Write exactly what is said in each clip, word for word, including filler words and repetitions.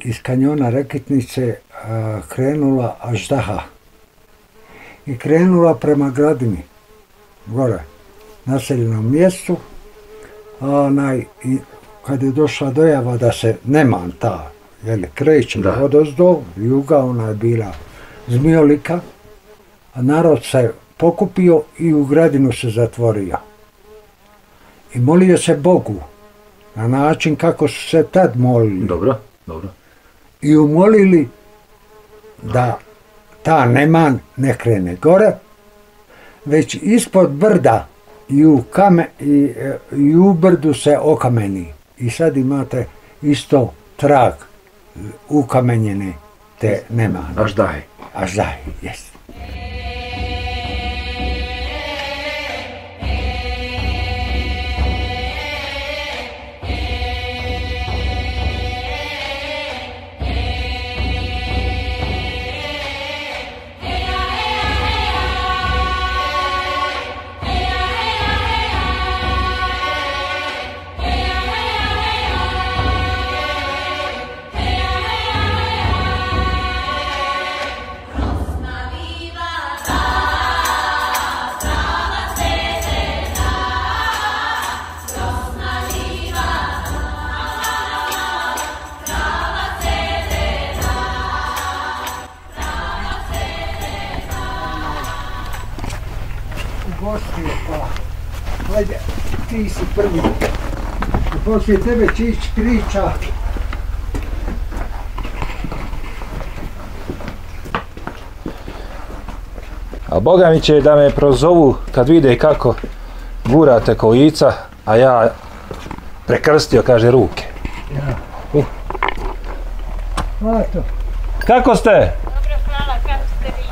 iz kanjona Rekitnice a, krenula Aždaha i krenula prema Gradini, gore, naseljenom mjestu. Onaj, i kad je došla dojava da se Neman ta, jeli, kreće odozdo, juga, ona je bila zmijolika, a narod se pokupio i u Gradinu se zatvorio. I molio se Bogu, na način kako su se tad molili. Dobro, dobro. I umolili da ta Neman ne krene gore, već ispod brda i u, kame, i, i u brdu se okameni. I sad imate isto trag ukamenjene te Nemane. Aždahe. Aždahe, jest. Gostije, pa, ajde, ti si prvi. I poslije tebe će ići priča. A Boga mi će da me prozovu kad vide kako gurate kolica, a ja prekrstio, kaže, ruke. Ja. Uh. Eto. Kako ste? Dobro, hvala, kako ste vi?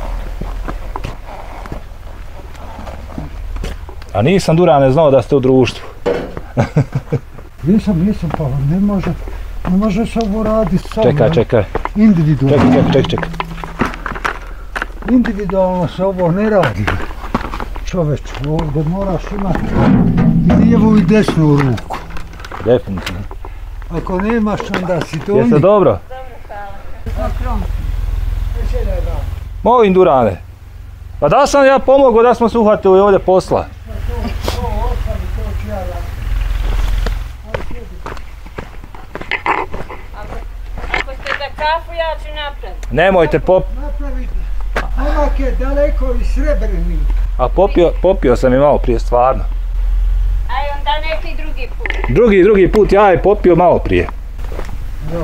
A nisam, Durane, znao da ste u društvu. Nisam, nisam, pa ne može, ne može se ovo raditi samo. Čekaj, čekaj. Individualno. Čekaj, čekaj, čekaj, čekaj. Individualno se ovo ne radi. Čoveč, ovdje moraš imati i lijevu i desnu ruku. Definitivno. Ako nemaš, onda si to. Jeste dobro? Molim, Durane. Pa da sam ja pomogao da smo se uhvatili ovdje posla. Ako ste za kafu, ja ću napraviti. Nemojte pop... Napraviti. Onak je daleko i Srebrenik. A popio, popio sam i malo prije, stvarno. Aj onda neki drugi put. Drugi, drugi put ja je popio malo prije. Jo.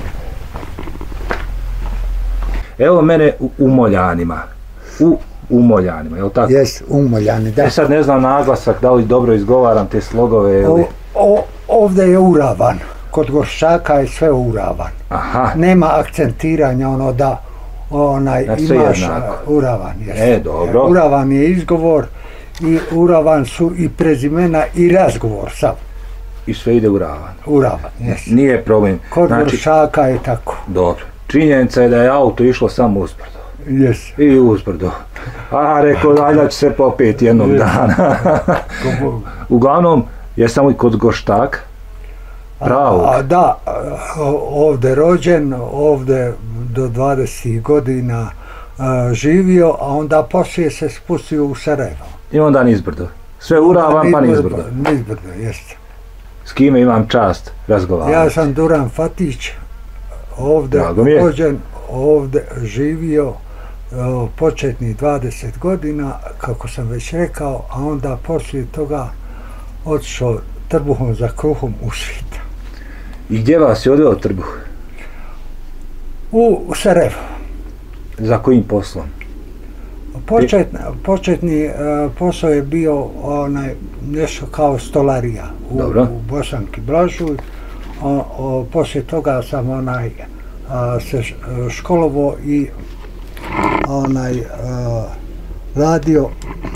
Evo mene u Umoljanima. U Umoljanima, je li tako? Jes, Umoljani, da. E sad ne znam naglasak, da li dobro izgovaram te slogove ili... O, o, ovdje je Uravan. Kod Goršaka je sve Uravan. Aha. Nema akcentiranja ono da onaj Da sve imaš jednako. Uravan. Jes. E, dobro. Uravan je izgovor i Uravan su i prezimena i razgovor sav. I sve ide u ravan. Uravan, jes. Nije problem. Kod Znači, Goršaka je tako. dobro. Činjenica je da je auto išlo samo uzbrdo. Jes. I uzbrdo. A rekao, ajde će se popeti jednog dana. Uglavnom, jesam i kod Goštaka. Pravog. A, da, ovdje rođen, ovdje do dvadeset godina a, živio, a onda poslije se spustio u Sarajevo. I onda nizbrdo. Sve uravan pa nizbrdo. Nizbrdo, jeste. S kime imam čast razgovarati? Ja sam Duran Fatić, ovdje rođen, ovdje živio o, početnih dvadeset godina, kako sam već rekao, a onda poslije toga otišao trbuhom za kruhom u svit. I gdje vas je odveo trbuh? U, u Sarajevo. Za kojim poslom? Počet, početni uh, posao je bio onaj, nešto kao stolarija u, u Bosanki Blažuj. O, o, poslije toga sam onaj, a, se školovo i onaj, a, radio,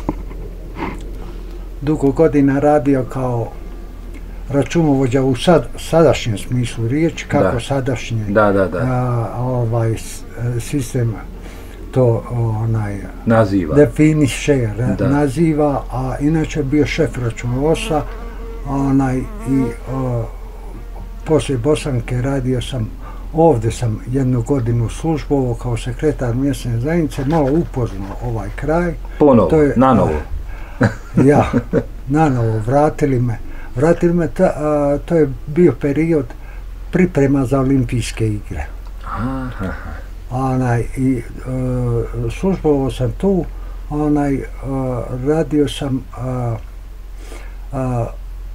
dugo godina radio kao računovođa u sad, sadašnjem smislu riječi, kako da. sadašnji da, da, da. A, ovaj sistem to onaj naziva. definiše, da. naziva, a inače bio šef računovodstva, onaj i o, poslije Bosanke radio sam ovdje sam jednu godinu službovao kao sekretar mjesne zajednice, malo upoznao ovaj kraj. Ponovo, to je, nanovo. Ja, nanovo, vratili me. Vratili me, ta, a, to je bio period priprema za olimpijske igre. Aha. Onaj, i uh, službovao sam tu, onaj, uh, radio sam uh, uh,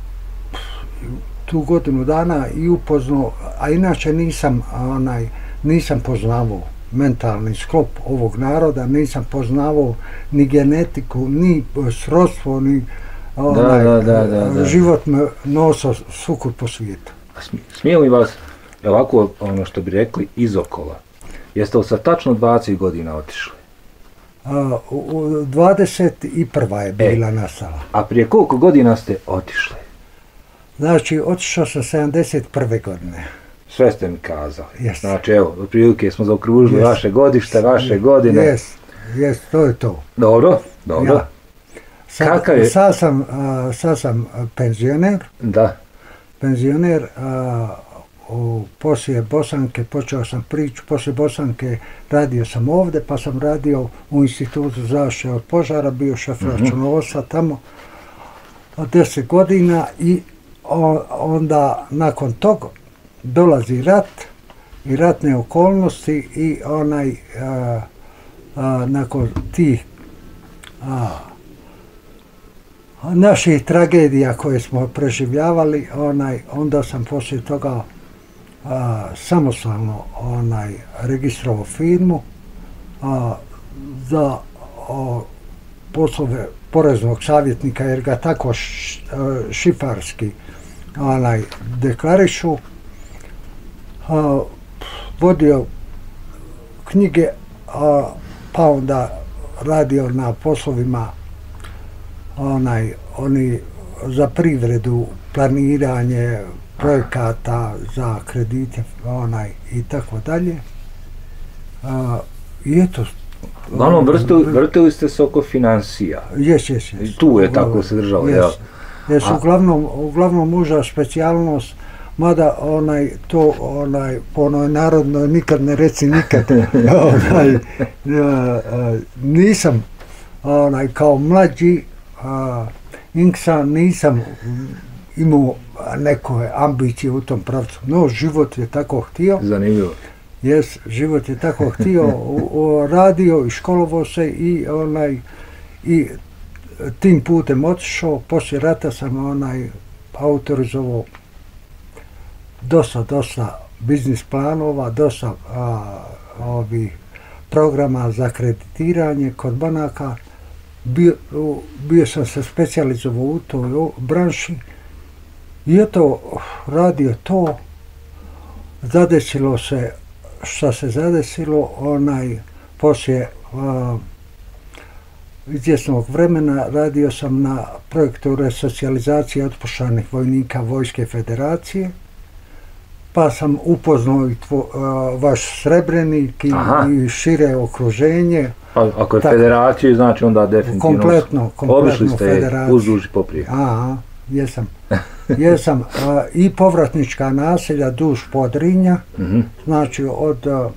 tu godinu dana i upoznao, a inače nisam, onaj, nisam poznavao mentalni sklop ovog naroda, nisam poznavao ni genetiku, ni srodstvo, ni onaj, da, da, da, da. život me nosao svukud po svijetu. Smije li vas, ovako ono što bi rekli, izokola? Jeste li sa tačno dvadeset godina otišli? A, u dvadeset prva je bila e, nastala. A prije koliko godina ste otišli? Znači, otišao sam sedamdeset prve godine. Sve ste mi kazali. Yes. Znači, evo, otprilike smo zaokružili yes. vaše godište, vaše godine. Jes, jes, to je to. Dobro, dobro. Ja. Sad, Kakav je? Sad sam, a, sad sam penzioner. Da. Penzioner, a, u, poslije Bosanke, počeo sam priču, poslije Bosanke radio sam ovdje, pa sam radio u Institutu zaštite od požara, bio šef mm-hmm. računovodstva tamo od deset godina i o, onda nakon toga dolazi rat i ratne okolnosti i onaj a, a, nakon tih a, naših tragedija koje smo preživljavali, onaj, onda sam poslije toga a, samostalno onaj, registrovao firmu a, za a, poslove poreznog savjetnika, jer ga tako š, a, šifarski onaj, deklarišu. A, vodio knjige, a, pa onda radio na poslovima onaj, oni za privredu, planiranje projekata za kredite, onaj, i tako dalje. A, I eto. Uglavnom, vrtili, vrtili ste se oko financija. Jes, jes, jes. Tu je uglavnom, tako se držalo, jel? Jes, uglavnom, uglavnom muža specijalnost, mada onaj, to, onaj, po onoj narodnoj, nikad ne reci nikad, onaj, a, a, nisam, onaj, kao mlađi, a, Inksa, nisam imao neku ambiciju u tom pravcu, no život je tako htio. Zanimljivo. Jes, život je tako htio, o, o, radio i školovao se i onaj, i tim putem otišao. Poslije rata sam onaj autorizovao dosta, dosta biznis planova, dosta a, ovih programa za kreditiranje kod banaka. Bio, bio sam se specijalizovao u toj branši i eto, radio to, zadesilo se što se zadesilo, onaj, poslije a, izvjesnog vremena radio sam na projektu resocijalizacije otpuštanih vojnika Vojske Federacije, pa sam upoznao i tvo, a, vaš Srebrenik i, i šire okruženje. A, ako je federaciju, znači onda definitivno kompletno, kompletno obišli ste uzduž i poprijek. Aha, jesam. Jesam a, i povratnička naselja duž Podrinja, mm-hmm. znači od a,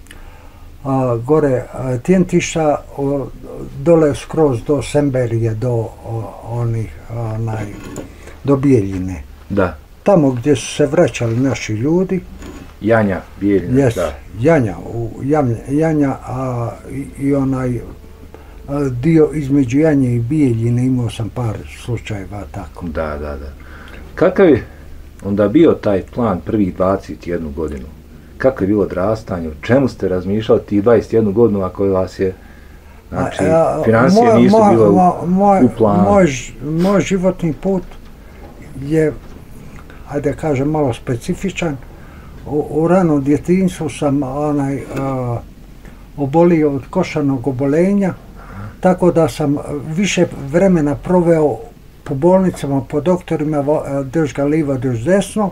a, gore a, Tjentiša, o, dole skroz do Semberije, do o, onih, onaj, do Bijeljine. Da. Tamo gdje su se vraćali naši ljudi. Janja, Bijeljina, yes, da. Janja, u Janja, Janja a, i, i onaj a, dio između Janje i Bijeljine, imao sam par slučajeva tako. Da, da, da. Kakav je onda bio taj plan prvih dvadeset jednu godinu? Kako je bilo odrastanje? O čemu ste razmišljali tih dvadeset jednu godinu ako vas je, znači, a, a, financije moj, nisu bile u, moj, u planu? Moj, moj životni put je, ajde kažem, malo specifičan. U, u ranom djetinjstvu sam onaj, a, obolio od košarnog obolenja, tako da sam više vremena proveo po bolnicama, po doktorima, drž ga livo, drž desno.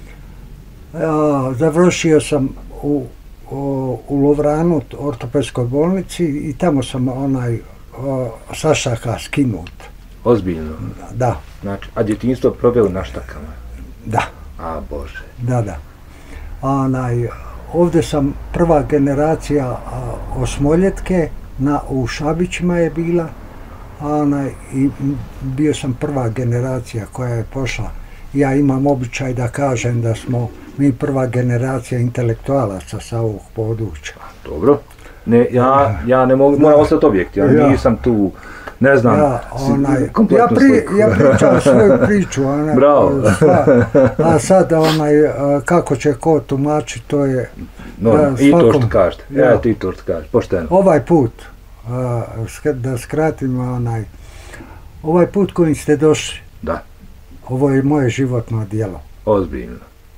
A, završio sam u, u, u Lovranu, ortopedskoj bolnici, i tamo sam onaj a, sa štaka skinut. Ozbiljno? Da. Znači, a djetinjstvo proveo na štakama? Da. A, Bože. Da, da. Onaj, ovdje sam prva generacija a, osmoljetke, na, u Šabićima je bila, a, onaj, i bio sam prva generacija koja je pošla. Ja imam običaj da kažem da smo mi prva generacija intelektualaca sa ovog područja. Dobro. Ne, ja, ja ne mogu, moram ostati objekt, ja, ja nisam tu, ne znam, ja, onaj, kompletnu ja, pri, ja pričam svoju priču, onaj, bravo. Sva, a sad onaj, kako će ko tumači, to je no, da, i to što kažete, ja, ja ti to što kažete, pošteno. Ovaj put, a, da skratim, onaj, ovaj put kojim ste došli, da. Ovo je moje životno djelo. Ozbiljno.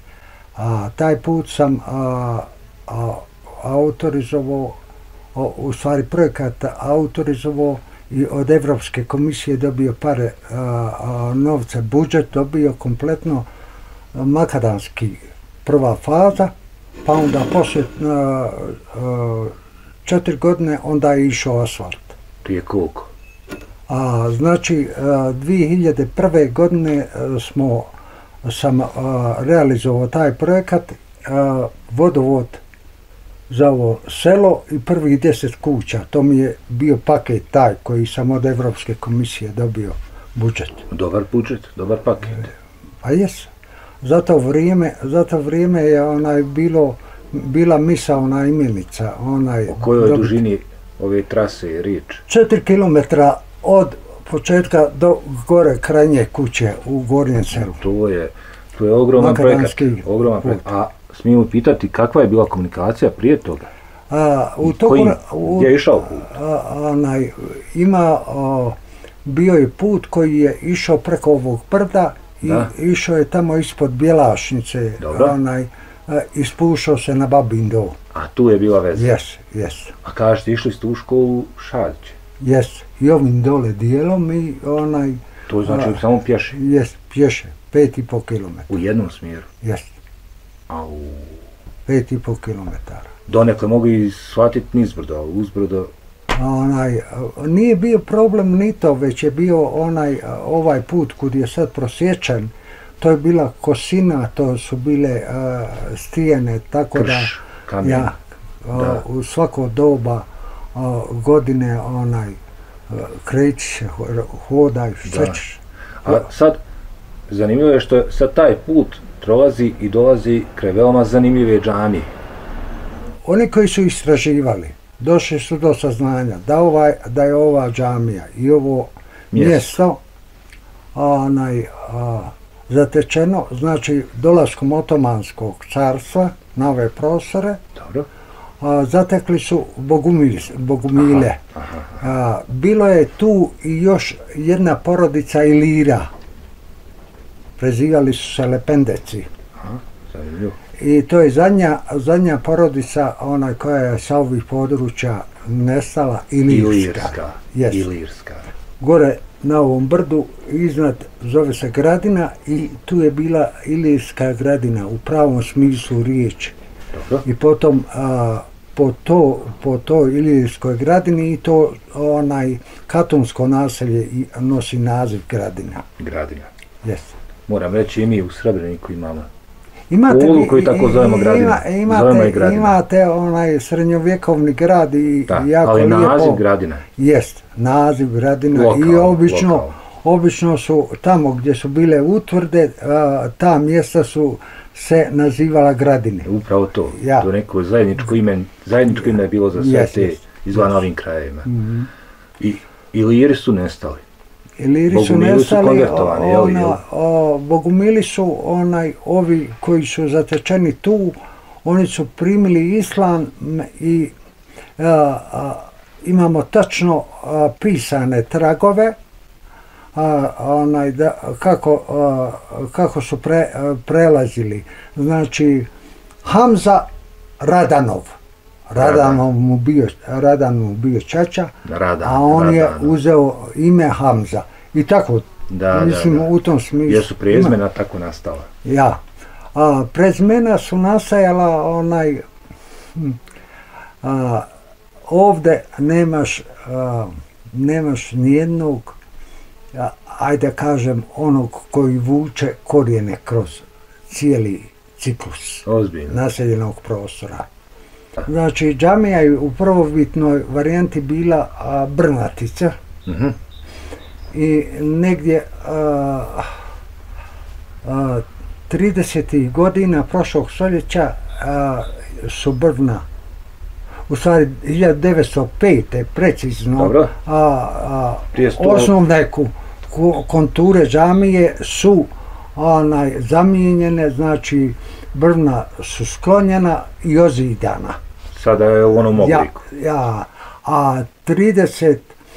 A, taj put sam a, a, autorizovao, u stvari projekat autorizovao i od Evropske komisije dobio pare a, a, novce, budžet dobio kompletno makadamski prva faza, pa onda poslije a, a, četiri godine onda je išao asfalt. Prije koliko? A, znači, a, dvije hiljade prve godine a, smo, sam a, realizovao taj projekat, a, vodovod za ovo selo i prvih deset kuća. To mi je bio paket taj koji sam od Evropske komisije dobio budžet. Dobar budžet, dobar paket. Pa jes. Za to vrijeme, za to vrijeme je onaj bilo, bila misaona imenica. Onaj, o kojoj dobit, dužini ove trase je riječ? četiri kilometra od početka do gore krajnje kuće u Gornjem selu. To je, to je ogroman projekat. Ogroman projekat. A smijemo pitati kakva je bila komunikacija prije toga? A, u toku, Kojim? Gdje je išao put? A, onaj, ima, a, bio je put koji je išao preko ovog brda i da. Išao je tamo ispod Bjelašnice, onaj, a, ispušao se na Babin Dol. A tu je bila veza? Jes, jes. A kažete, išli ste u školu Šaljiće? Jes, i ovim dole dijelom i onaj... To znači a, samo pješe? Jes, pješe, pet i pol kilometara. U jednom smjeru? Jes. Au. Pet i pol kilometara. Donekle mogu i shvatiti nizbrdo, ali uzbrdo... Onaj, nije bio problem ni to, već je bio onaj, ovaj put kud je sad prosječan, to je bila kosina, to su bile uh, stijene, tako Krš, da... kamen. Ja, da. Uh, u svako doba uh, godine onaj, uh, kreći, hodaj, šta ćeš. A sad, zanimljivo je što sad taj put prolazi i dolazi kraj veoma zanimljive džamije. Oni koji su istraživali, došli su do saznanja da, ovaj, da je ova džamija i ovo mjesto, mjesto onaj, a, zatečeno, znači dolaskom Otomanskog carstva na ove prostore. Dobro. A, zatekli su bogumile. bogumile. Aha, aha. A, bilo je tu i još jedna porodica Ilira. Prezivali su se Lependeci. Aha, zanimljivo. I to je zadnja, zadnja porodica ona koja je sa ovih područja nestala, Ilirska. Ilirska. Yes. Ilirska. Gore na ovom brdu iznad zove se Gradina i tu je bila Ilirska Gradina u pravom smislu riječi. Dobro. I potom a, po to po toj Ilirskoj Gradini i to onaj katonsko naselje i nosi naziv Gradina. Gradina. Yes. Moram reći i mi u Srebreniku imamo Imate, Olu koji tako zovemo Gradina. Ima, imate, imate onaj srednjovjekovni grad i da, jako ali lijepo. Ali naziv Gradina. Jest, naziv Gradina. Lokal, i obično, lokal. obično su tamo gdje su bile utvrde, a, ta mjesta su se nazivala Gradine. Upravo to. Ja. To neko zajedničko ime, zajedničko ime je bilo za sve yes, te yes, izvan yes. ovim krajevima. Mm-hmm. I Iliri su nestali. Iliri su nestali, ona, o, Bogumili su onaj, ovi koji su zatečeni tu, oni su primili islam i a, a, imamo tačno a, pisane tragove a, onaj, da, kako, a, kako su pre, a, prelazili. Znači, Hamza Radanov. Radanov mu bio, Radan mu bio čača, Radan, a on Radan. je uzeo ime Hamza. I tako, da, mislim, da, da. u tom smislu. Jer su prezmena ima, tako nastala. Ja. A, prezmena su nastajala onaj... A, ovdje nemaš, a, nemaš nijednog, a, ajde kažem, onog koji vuče korijene kroz cijeli, ciklus Ozbiljno. naseljenog prostora. Znači, džamija je u prvobitnoj varijanti bila a, brnatica Uh-huh. i negdje a, a, tridesetih godina prošlog stoljeća a, su brvna, u stvari hiljadu devetsto pete precizno, Dobro. a, a, Prije sto- osnovne ku, ku, konture džamije su onaj, zamijenjene, znači brvna su sklonjena i ozidana. Sada je u onom Ja, obliku. ja, a trideset,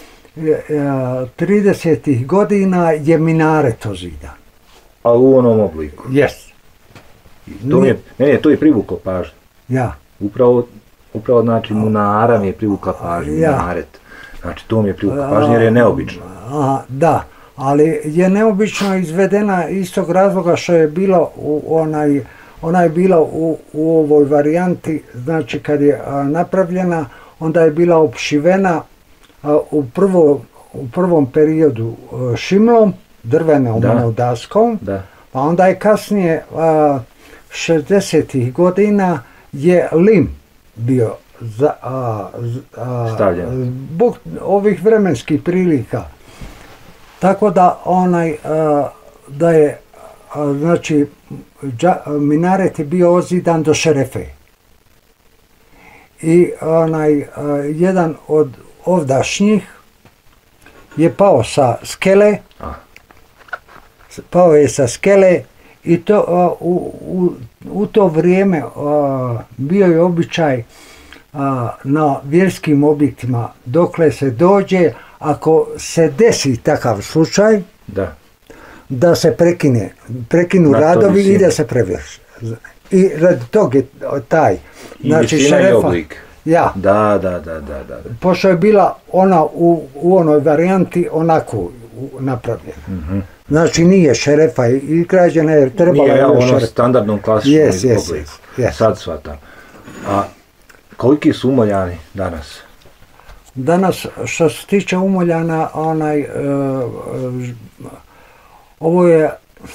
tridesetih godina je minaret ozidan. A u onom obliku. Yes. To mi je, meni je to i privuklo pažnju. Ja. Upravo, upravo znači munara mi je privukla pažnju, Ja. minaret. Znači to mi je privukla pažnju jer je neobično. A, da, ali je neobično izvedena iz tog razloga što je bilo u onaj, ona je bila u, u ovoj varijanti, znači kad je a, napravljena, onda je bila opšivena a, u, prvo, u prvom periodu a, šimlom, drvenom Da. onom daskom, Da. pa onda je kasnije a, šezdesetih godina je lim bio za, a, z- a, Stavljen. zbog ovih vremenskih prilika. Tako da onaj a, da je a, znači dža, minaret je bio ozidan do šerefe. I onaj a, jedan od ovdašnjih je pao sa skele, A. pao je sa skele i to a, u, u, u to vrijeme a, bio je običaj a, na vjerskim objektima dokle se dođe, ako se desi takav slučaj, Da. da se prekine, prekinu Na toj radovi i visini. da se prevrši. I radi tog je taj, I znači visina i šerefa, oblik. ja, Da, da, da, da, da. pošto je bila ona u, u onoj varijanti onako u- napravljena. Mhm. Znači nije šerefa izgrađena jer trebala Nije je ja ono šerefa. standardnom klasičnom Yes, yes, obliku. yes, yes. Sad shvatam. A koliki su Umoljani danas? Danas, što se tiče Umoljana, onaj, e, e, ovo je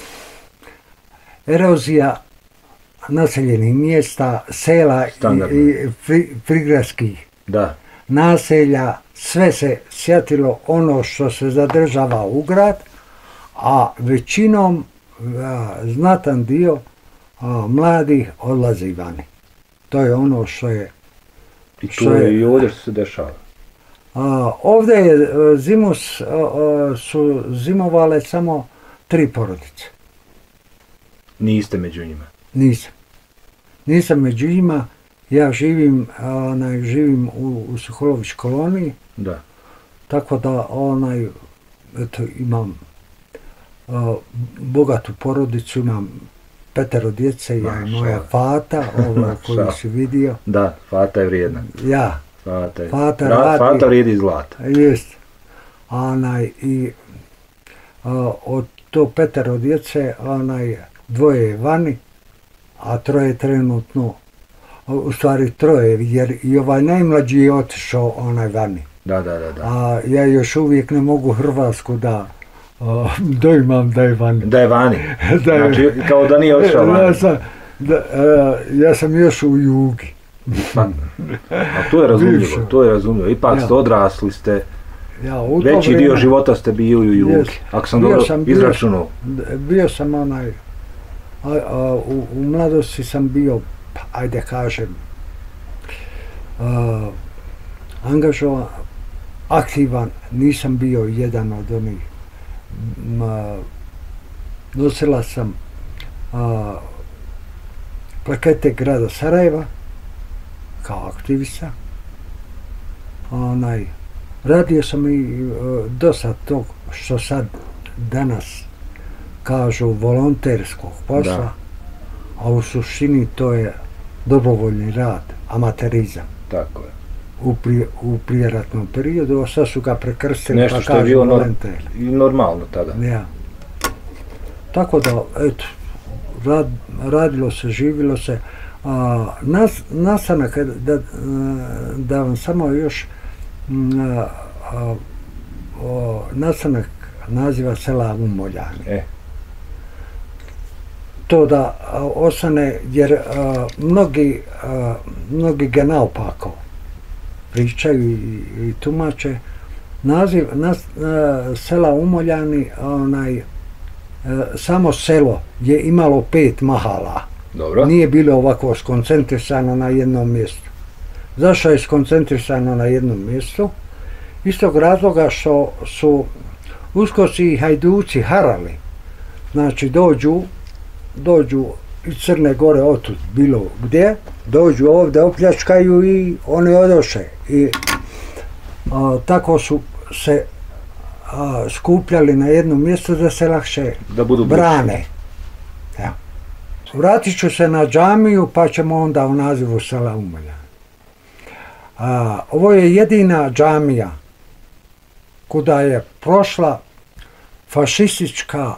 erozija naseljenih mjesta, sela i, Standardno. i pri, prigradskih Da. naselja, sve se sjetilo ono što se zadržava u grad, a većinom a, znatan dio a, mladih odlazi vani. To je ono što je. I Što to je- je i ovdje što se dešava. A, ovdje je e, zimus, a, a, su zimovale samo tri porodice. Niste među njima. Nisam. Nisam među njima. Ja živim, a, onaj, živim u, u Suholović koloniji, Da. tako da onaj, eto, imam a, bogatu porodicu, imam petero djece, ja i moja Mašala. Fata, ovo koju Mašala. si vidio. Da, Fata je vrijedna. Ja, Fata, je. Fata Ra- radi. Fata vrijedi zlata. jest. Onaj, i a, od to petero djece, onaj, dvoje je vani, a troje trenutno, a, u stvari troje, jer i ovaj najmlađi je otišao onaj vani. Da, da, da, da. A ja još uvijek ne mogu Hrvatsku da a, doimam da je vani. Da je vani. Da je- Znači, kao da nije otišao Ja vani. sam, da, a, ja sam još u Jugi. Pa, a to je razumljivo, Bivše. to je razumljivo. Ipak Ja. ste odrasli, ste, Ja, u to veći dio vrijeme- života ste bili u Jugi. Jest. Ako sam Bio dobro sam- bio izračunao. Bio sam onaj, a, a, u, u mladosti sam bio, pa, ajde kažem, a, angažovan, aktivan, nisam bio jedan od onih. Ma, nosila sam a, plakete grada Sarajeva kao aktivista. Onaj, radio sam i e, dosta tog što sad danas kažu volonterskog posla, Da. a u suštini to je dobrovoljni rad, amaterizam Tako je. u, prije, u prijeratnom periodu, a sad su ga prekrstili Nešto pa što je kažu bilo nor- volonter. i normalno tada. Ja. Tako da, eto, rad, radilo se, živilo se. A, nas, nastanak, da, da vam samo još m, a, a, o, nastanak naziva sela Umoljani. E, to da a, ostane, jer a, mnogi, a, mnogi ga naopako pričaju i, i tumače. Naziv nas, a, sela Umoljani, onaj, a, samo selo je imalo pet mahala. Dobro. Nije bilo ovako skoncentrisano na jednom mjestu. Zašto je skoncentrisano na jednom mjestu? Iz tog razloga što su uskoci i hajduci harali. Znači dođu, dođu iz Crne Gore otud bilo gdje, dođu ovdje, opljačkaju i oni odoše. I a, tako su se a, skupljali na jednom mjestu da se lakše da budu brane. Ja. Vratit ću se na džamiju pa ćemo onda u nazivu sela Umoljani. A, ovo je jedina džamija kuda je prošla fašistička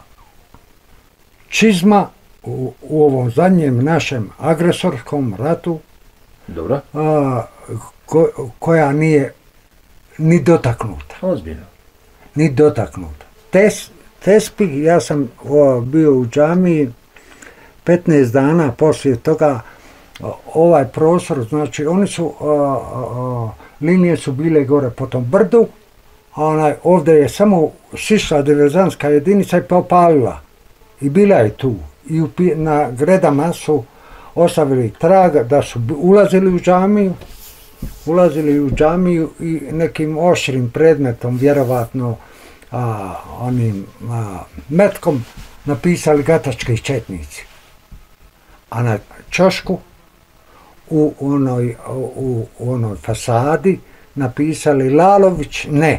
čizma u, u ovom zadnjem našem agresorskom ratu. Dobro. A, ko, koja nije ni dotaknuta. Ozbiljno. Ni dotaknuta. Tes, tespi, ja sam o, bio u džamiji petnaest dana poslije toga, o, ovaj prostor, znači oni su, o, o, linije su bile gore po tom brdu, a onaj, ovdje je samo sišla diverzantska jedinica i popalila. I bila je tu. I u, na gredama su ostavili trag da su ulazili u džamiju, ulazili u džamiju i nekim oštrim predmetom, vjerovatno a, onim a, metkom, napisali gatački četnici. A na ćošku u onoj, u, u onoj fasadi napisali Lalović ne.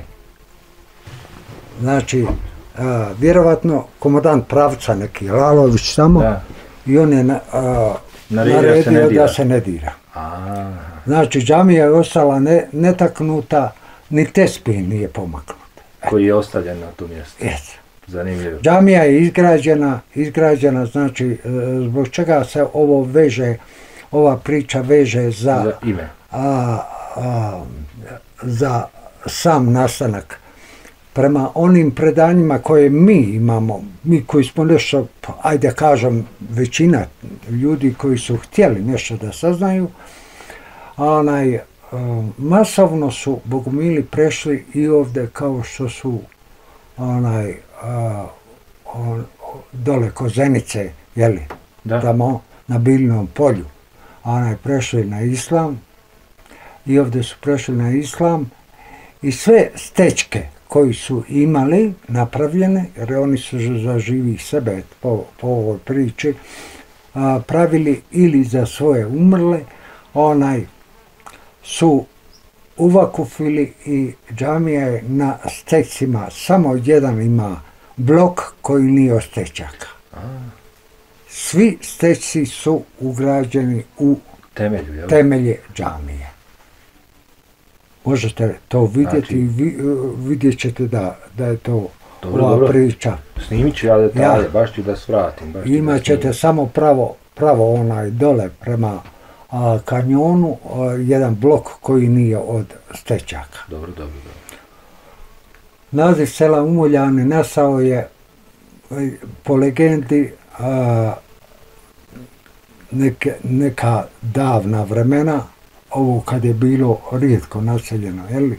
Znači, a, vjerovatno komandant pravca neki Lalović tamo, da. I on je na, a, naredio se ne da se ne dira. A. Znači, džamija je ostala ne, netaknuta, ni tespih nije pomaknuta. Koji je ostavljen na tom mjestu. Yes. Zanimljivo. Džamija je izgrađena, izgrađena, znači, zbog čega se ovo veže, ova priča veže za, za ime. A, a, za sam nastanak. Prema onim predanjima koje mi imamo, mi koji smo nešto, ajde kažem, većina ljudi koji su htjeli nešto da saznaju, onaj, masovno su bogumili prešli i ovdje kao što su onaj, on, dole kod Zenice, jeli, da. Tamo na Biljnom polju, onaj, prešli na islam i ovdje su prešli na islam i sve stečke koji su imali napravljene, jer oni su za živih sebe po, po ovoj priči, a, pravili ili za svoje umrle, onaj su uvakufili i džamija je na stečcima, samo jedan ima blok koji nije od stečaka. Svi stečci su ugrađeni u Temelju, temelje džamije. Možete to vidjeti, znači, vi, vidjet ćete da, da je to dobro, ova dobro. Priča. Snimit ću ja detalje, ja, baš ću da svratim. Baš imat ćete samo pravo, pravo onaj dole prema a, kanjonu, a, jedan blok koji nije od stečaka. Dobro, dobro, dobro. Naziv sela Umoljani nastao je po legendi a, neke, neka davna vremena, ovo kad je bilo rijetko naseljeno, jeli?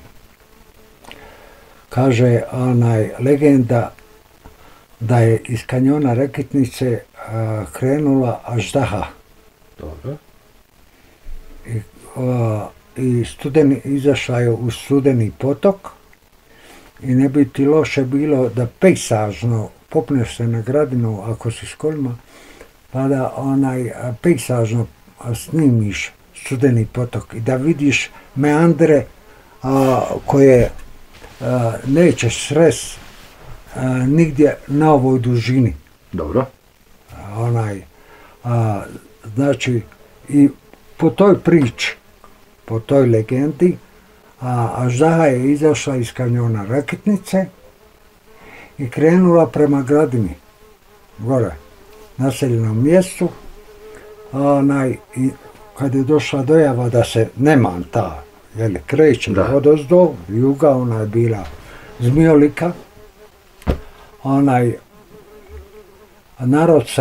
Kaže onaj legenda da je iz kanjona Rekitnice a, krenula Aždaha. Dobro. I, a, i studeni, izašla je u studeni potok i ne bi ti loše bilo da pejsažno popneš se na gradinu ako si s kolima, pa da onaj pejsažno snimiš studeni potok i da vidiš meandre a, koje a, nećeš srest a, nigdje na ovoj dužini. Dobro. A, onaj, a, znači, i po toj priči, po toj legendi, a Aždaha je izašla iz kanjona Rakitnice i krenula prema gradini, gore, naseljenom mjestu, a, onaj, i kad je došla dojava da se Neman ta, jeli, kreće odozdo, juga, ona je bila Zmijolika, onaj, narod se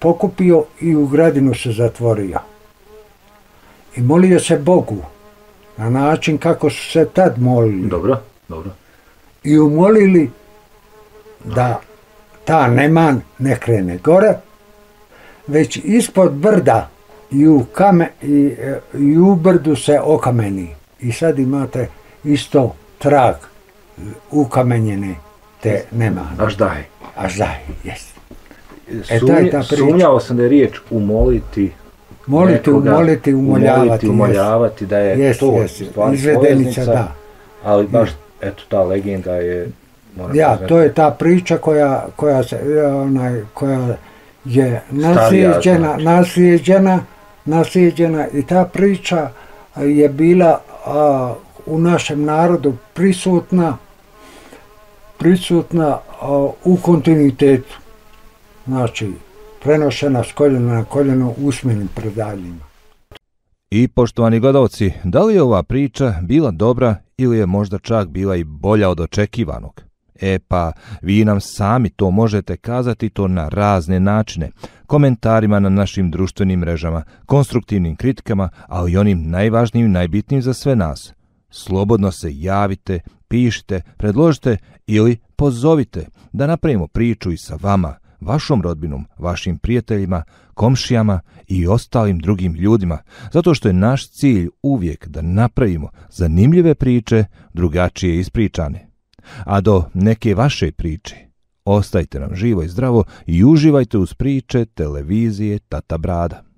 pokupio i u Gradinu se zatvorio. I molio se Bogu, na način kako su se tad molili. Dobro, dobro. I umolili da ta neman ne krene gore, već ispod brda i u, kame, i, i u brdu se okameni. I sad imate isto trag ukamenjene te nemane. Aždaje. Aždaje, jest. E, Sumnja, ta sumnjao sam da je riječ umoliti, moliti, nekoga, umoliti, umoljavati, umoliti, umoljavati, da je jest, to jest, stvari izvedenica, da. Ali baš, eto, ta legenda je... Ja, priznati. To je ta priča koja, koja, se, onaj, koja je naslijeđena, naslijeđena, naslijeđena i ta priča je bila a, u našem narodu prisutna, prisutna a, u kontinuitetu. Znači, prenošena s koljena na koljeno usmenim predaljima. I poštovani gledalci, da li je ova priča bila dobra ili je možda čak bila i bolja od očekivanog? E pa, vi nam sami to možete kazati to na razne načine, komentarima na našim društvenim mrežama, konstruktivnim kritikama, ali i onim najvažnijim i najbitnijim za sve nas. Slobodno se javite, pišite, predložite ili pozovite da napravimo priču i sa vama, vašom rodbinom, vašim prijateljima, komšijama i ostalim drugim ljudima, zato što je naš cilj uvijek da napravimo zanimljive priče, drugačije ispričane. A do neke vaše priče, ostajte nam živo i zdravo i uživajte uz priče televizije Tata Brada.